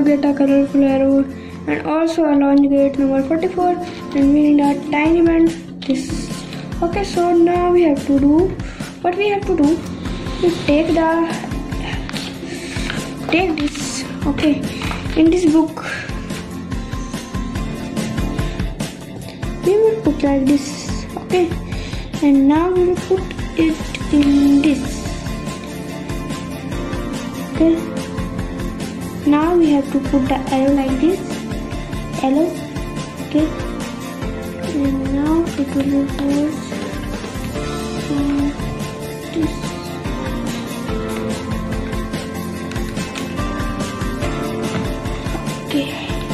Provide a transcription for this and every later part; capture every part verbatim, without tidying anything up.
get a colorful arrow and also a launch gate number forty-four, and we need a tiny band. This. Okay, so now we have to do what we have to do. We take the take this. Okay, in this book we will put like this. Okay, and now we will put it in this. Okay, now we have to put the arrow like this. Arrow. Okay, and now it will be forced uh, this. Okay.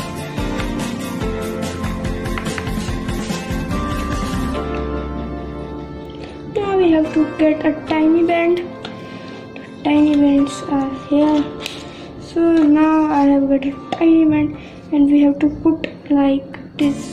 Now we have to get a tiny band. Tiny bands are here. So now I have got a tiny band and we have to put like this.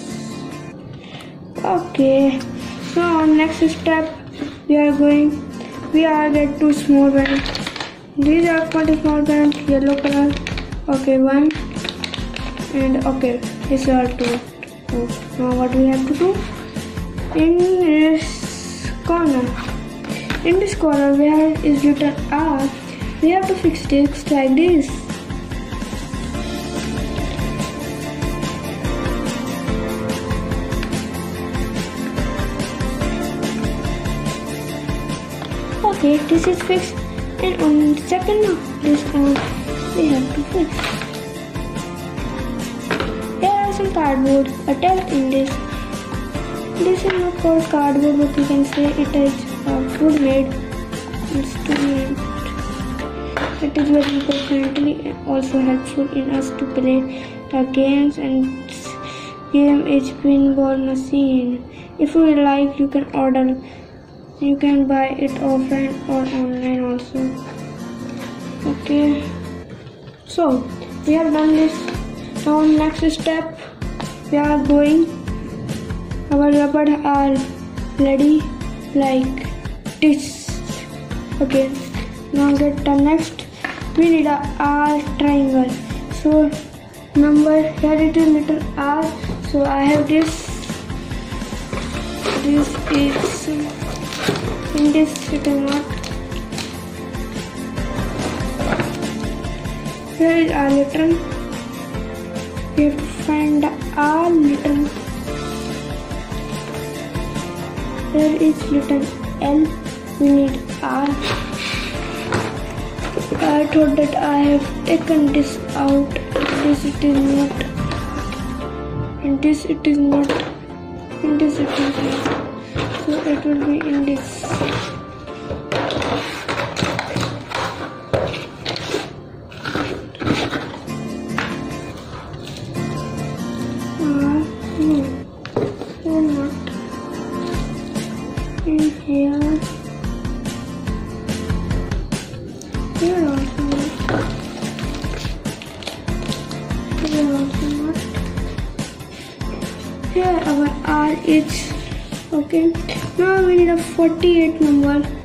Okay. So on next step we are going. We are get two small bands. These are quite small bands, yellow color. Okay, one and okay, these are two. So now what we have to do? In this corner. In this corner where is written R, we have to fix text like this. Okay, this is fixed, and on second this one we have to fix. There are some cardboard attached in this. This is not called cardboard, but you can say it is uh, food made instrument. It is very important and also helpful in us to play the games, and game is pinball machine. If you like, you can order. You can buy it offline or online also. Okay. So we have done this. Now next step, we are going. Our rubber are ready like this. Okay, now get the next. We need a R triangle. So number here it is little R. So I have this. This is in this little knot. Here is our letter. We have to find the R letter. Here is letter L. We need R. I thought that I have taken this out. This it is not. And this it is not. And this it is not. So it will be in this. In here, here also not, here also not, here our R is okay. Now we need a forty-eight number.